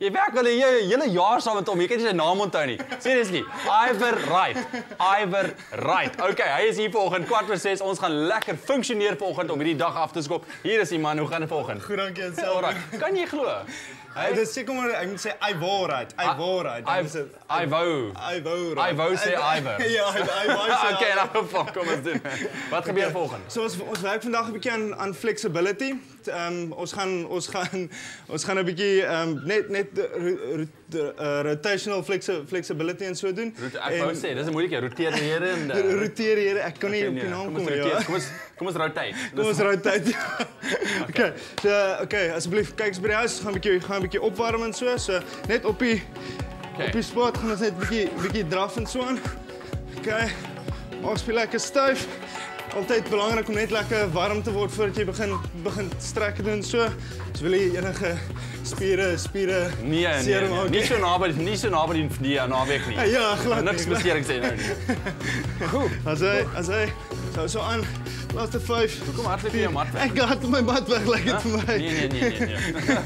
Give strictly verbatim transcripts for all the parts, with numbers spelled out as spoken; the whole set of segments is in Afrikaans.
Jy werk al 'n hele jaar saam met hom. Jy kan nie sy naam onthou nie. Seriously. Iver Wright. Iver Wright. Okay, hy is hier vanoggend kwart voor ses. Ons gaan lekker funksioneer vanoggend om hierdie dag af te skop. Hier is die man. Hoe gaan dit vanoggend? Goed, dankie en self. Alright. Kan jy glo? Hy dis seker maar ek moet sê I wou right. I wou right. I wou. I wou right. I wou sê Iver. Ja, I wou sê. Okay, nou fuck, kom ons doen. Wat gebeur volgende? So ons ons werk vandag 'n bietjie aan aan flexibility. Ehm um, ons gaan ons gaan ons gaan 'n bietjie ehm um, net net de, de, uh, rotational flexi flexibility en so doen. Rote, ek wou sê, dis 'n moeilike roteer here en uh, roteer here. Ek kan nie okay, op die naam kom ja. Kom ons kom ons rotate. Kom ons rotate. Okay. So okay, asseblief kyk eens by die huis, gaan 'n bietjie gaan 'n bietjie opwarm en so. So net op die okay. Op die spot gaan ons net 'n bietjie bietjie draf en so aan. Okay. Ons speel lekker styf. Altyd belangrik om net lekker warm te word voordat jy begin begin strek doen so. So wil jy enige spiere spiere nee, nee, nee, nee. Nie so naby nie so naby die die naweek nie. Ja, glad. Niks besering sê nou nie. Goed. As hy as hy so so aan. Laaste vyf. Kom hardloop jy jou mat weg. Ek gaan my mat weg lê dit vir my. Nee nee nee nee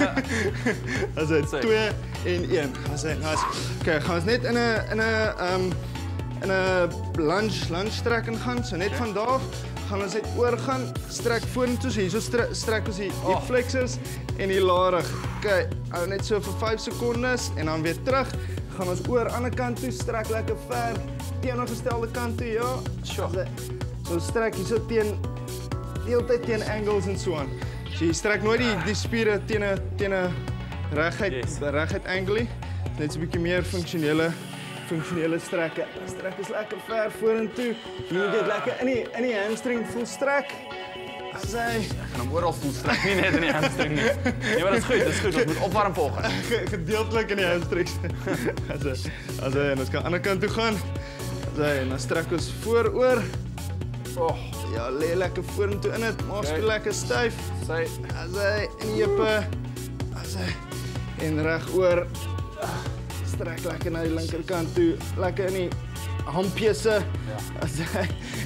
nee. As hy twee en een. As hy nice. Okay, gaan ons net in 'n in 'n ehm um, in 'n lunge lunge strek en gaan. So net van daar af gaan ons net oor gaan, strek vorentoe. So hierso strek, strek ons die hip flexors en die larig. Okay, hou net so vir vyf sekondes en dan weer terug. Gaan ons oor aan die ander kant toe, strek lekker ver teenoorgestelde kant toe, ja. Sure. So strek hierso teen heeltyd teen angles en so aan. So jy strek nooit die die spiere teen 'n teen 'n reguit yes. reguit angle. Net so 'n bietjie meer funksionele funksionele strekke. Strek is lekker ver vorentoe. Jy moet dit lekker in die in die hamstring voel strek. As hy ek gaan hom oral voel strek, nie net in die hamstring nie. Nee, maar dit is goed, dit is goed. Ons moet opwarm volgens. Gedeeltelik in die hamstrings. As hy as hy en ons kan aan die ander kant toe gaan. As hy en dan strek ons vooroor. Oh, ja, lê lekker vorentoe in dit, maar speel lekker styf. Sy as hy in die heupe. As hy en reg oor. Strek lekker na die linkerkant toe, lekker in die hampjesse. Ja. As hy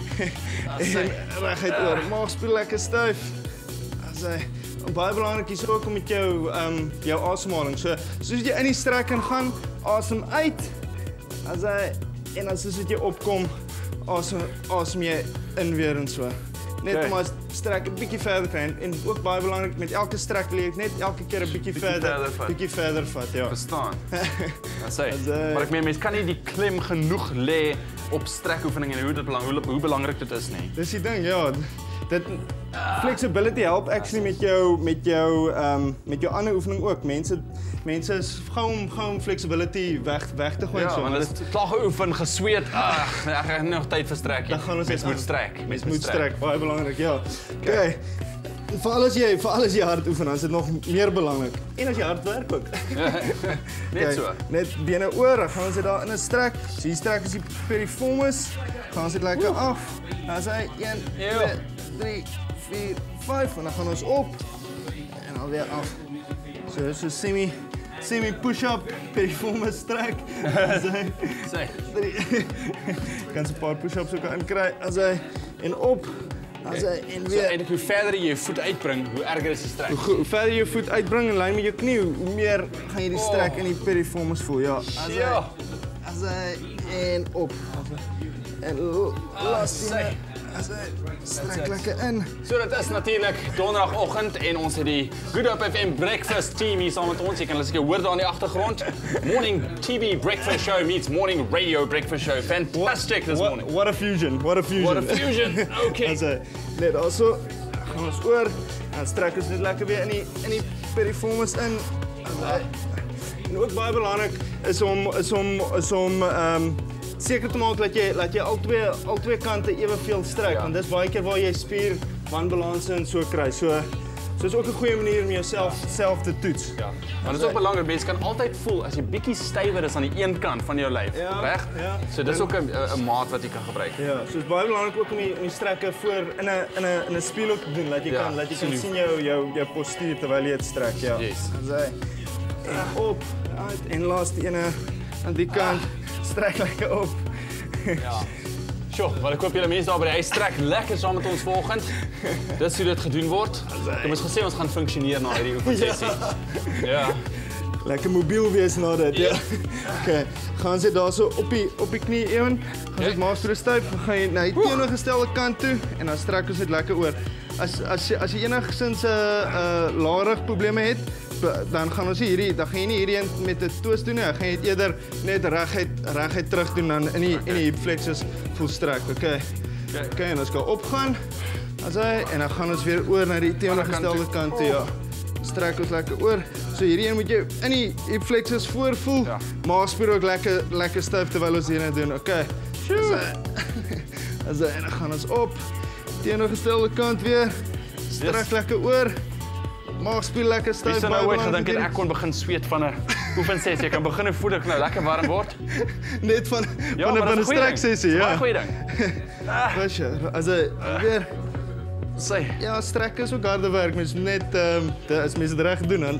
en reguit oor, maag speel lekker styf. As hy baie belangrik is ook om met jou ehm um, jou asemhaling. So soos jy in die strek kan gaan, asem uit. As hy en as soos jy opkom, asem asem jy in weer en so. Net okay. om as strek 'n bietjie verder kry en, en ook baie belangrik met elke strek wil jy net elke keer 'n bietjie verder bietjie verder vat, ja. Verstaan. Dan sê. Maar ek meen mense kan nie die klem genoeg lê op strekoefeninge en hoe dit belang hoe, hoe belangrik dit is nie. Dis die ding, ja. Dit flexibility help actually met jou met jou ehm um, met jou ander oefening ook. Mense mense is gou om gou om flexibility weg weg te gooi ja, so. Want dit is klaar geoefen, gesweet. Ag, ek het nog tyd vir strek. Dan gaan ons mens moet strek. Mens moet strek, baie belangrik, ja. Okay. Vir alles jy vir alles jy hard oefen, dan is dit nog meer belangrik. En as jy hard werk ook. Net okay, so. Net bene oor, dan gaan ons dit daar in 'n strek. So hier strek is die piriformis. Gaan ons dit lekker Oeh. af. Dan is hy een, twee, drie, vier, vyf en dan gaan ons op en dan weer af. So so semi semi push-up piriformis strek. As hy sê kan 'n paar push-ups ook inkry as hy en op. As hy en weer so eintlik hoe verder jy jou voet uitbring, hoe erger is die strek. Hoe, hoe verder jy jou voet uitbring in lyn met jou knie, hoe meer gaan jy die strek oh. in die piriformis voel. Ja. As hy ja. as hy en op. En laaste as hy strek lekker in. So dit is natuurlik donderdagoggend en ons het die Good Hope F M breakfast team hier saam met ons. Jy kan hulle seker hoor daar in die agtergrond. Morning T V breakfast show meets morning radio breakfast show. Fantastic this what, morning. What a fusion. What a fusion. What a fusion. Okay. As hy net also gaan ons oor en strek ons net lekker weer in die in die piriformis in. As hy en ook baie belangrik is om is om is om ehm um, seker te maak dat jy dat jy al twee al twee kante eweveel strek ja. want dis baie keer waar jy spier wanbalanse en so kry. So so is ook 'n goeie manier om jouself self te toets. Ja. Maar dit is ook belangrik, mense kan altyd voel as jy bietjie stywer is aan die een kant van jou lyf, ja, reg? Ja. So dis ook 'n 'n maat wat jy kan gebruik. Ja, so is baie belangrik ook om die, om die strekke voor in 'n in 'n in 'n spieël ook te doen, dat jy ja, kan dat jy kan sien jou jou jou postuur terwyl jy dit strek, ja. Yes. As hy en op, uit en laaste ene aan die kant ah. strek lekker op. Ja. Sjoe, wat ek hoop julle mense daar by die huis trek lekker saam met ons vanoggend. Dis hoe dit gedoen word. Kom ons gesê ons gaan funksioneer na hierdie oefensessie. Ja. lekker mobiel wees na dit. Ja. Okay, gaan sit daarso op die op die knie ewen. Gaan sit maagspiere styf, dan gaan jy na die teenoorgestelde kant toe en dan strek ons dit lekker oor. As as jy as jy enigsins 'n uh, uh, larig probleme het, dan gaan ons hierdie, dan gaan jy nie hierdie met 'n twist doen nie, dan gaan jy dit eerder net reguit reguit terug doen dan in die in die hip flexors volstrek. Okay. Okay, en ons gaan opgaan. As hy en dan gaan ons weer oor na die teenoorgestelde kant toe, ja. Strek ons lekker oor. So hierdie een moet jy in die hip flexors voorvoel. Ja. Maagspier ook lekker lekker styf terwyl ons hierdie doen. Okay. As hy as hy en dan gaan ons op. Teenoorgestelde kant weer. Strek yes. lekker oor. Maagspier lekker styf. Wie sou nou ooit gedink het ek kon begin sweet van 'n oefensessie? Ek kan begin voel ek nou lekker warm word. Net van ja, van 'n van 'n streksessie, ja. Baie goeie ding. Weet jy, as hy weer sê ja, strek is ook harde werk, mens net ehm um, as mens dit reg doen dan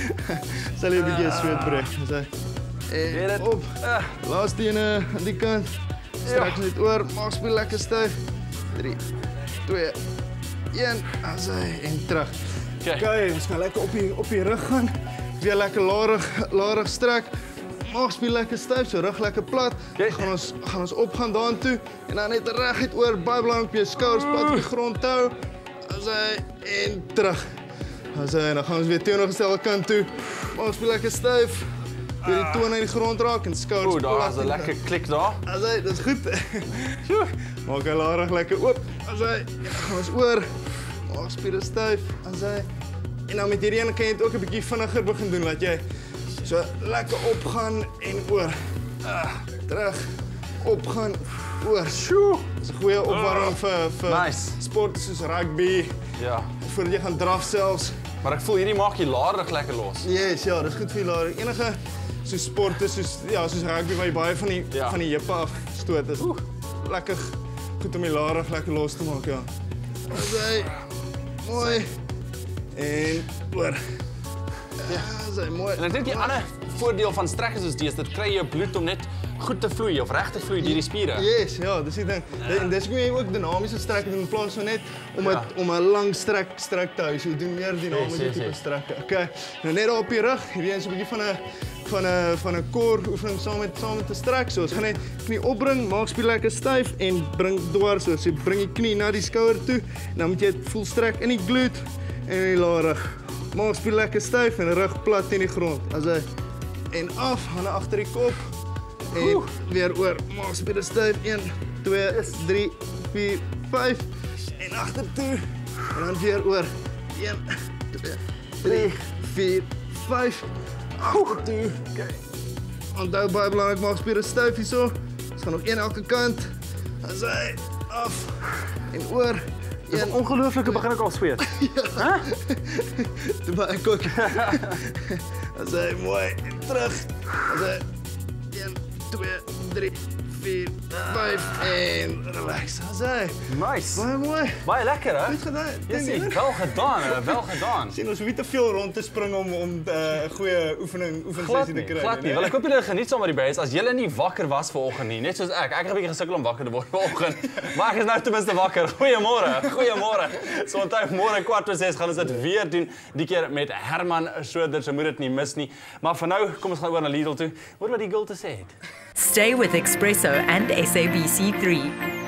sal jy 'n bietjie sweet breek. As hy en op. Laaste ene aan die kant. Strek net oor, maagspier lekker styf. drie, twee, een, as hy en terug. Okay. Okay, ons gaan lekker op die op die rug gaan. Weer lekker larig larig strek. Maagspier lekker styf, so rug lekker plat. Okay. Gaan ons gaan ons opgaan daartoe en dan net reguit oor, baie belangrik op jou skouers plat op die grond hou. As hy en terug. As hy en dan gaan ons weer teenoorgestelde kant toe. Maagspier lekker styf. Weer die tone in die grond raak en skouers plat. O, daar is 'n lekker klik daar. As hy, dis goed. Maak hy larig lekker oop. As hy, gaan ons oor. Maagspiere styf, as hy. En dan met hierdie een kan jy dit ook 'n bietjie vinniger begin doen, laat jy so lekker opgaan en oor. Uh, terug, opgaan, oor. Sjoe! Dis 'n goeie opwarming vir vir nice. Sport soos rugby. Ja. Voordat jy gaan draf selfs. Maar ek voel hierdie maak jy larig lekker los. Yes, ja, dis goed vir jou larig. Enige so sporte soos ja, soos rugby waar jy baie van die ja. van die heupe af stoot is. Oeh, lekker goed om die larig lekker los te maak, ja. As hy mooi. En oor. Ja, sy mooi. En ek dink die ander voordeel van strek is dis dit kry jou bloed om net goed te vloei of reg te vloei deur die spiere. Yes, ja, dis die ding. En dis hoe jy ook dinamiese strek doen in plaas van net om het, ja. om 'n lang strek strek te hou. So jy doen meer dinamiese yes, yes, yes. strekke. Okay. Nou net daar op die rug, hierdie is 'n bietjie van 'n van 'n van 'n core oefening saam met saam met 'n strek. So ons gaan net knie opbring, maagspier lekker styf en bring dwars. So jy bring die knie na die skouer toe en dan moet jy dit voel strek in die glute en in die larig. Maagspier lekker styf en rug plat teen die grond. As hy en af, hande agter die kop. En Oeh. weer oor, maagspiere styf. een, twee, drie, vier, vyf en agtertoe. En dan weer oor. een, twee, drie, vier, vyf. Agtertoe. Okay. Onthou baie belangrik, maagspiere styf hierso. Ons gaan nog een elke kant. As hy af en oor. Dis 'n ongelooflike begin ek al sweet. Ja. Toe maar ek ook. As hy mooi terug. As hy een, twee, drie, vier, vyf en relax. As hy. Nice. Baie mooi. Baie lekker, hè? Goed gedaan. Yes, wel gedaan, wel gedaan. Sien ons hoef nie te veel rond te spring om om 'n uh, goeie oefening oefensessie te kry. Glad nie. Wel ek hoop julle geniet saam met die base. As julle nie wakker was vanoggend nie, net soos ek. Ek het 'n bietjie gesukkel om wakker te word vanoggend. Maar ek is nou ten minste wakker. Goeiemôre. Goeiemôre. So onthou môre kwart oor ses gaan ons dit weer doen. Die keer met Herman Schroeder, so moet dit nie mis nie. Maar vir nou, kom ons gaan oor na Lidl toe. Hoor wat die girl te sê het. Stay with Espresso and S A B C three.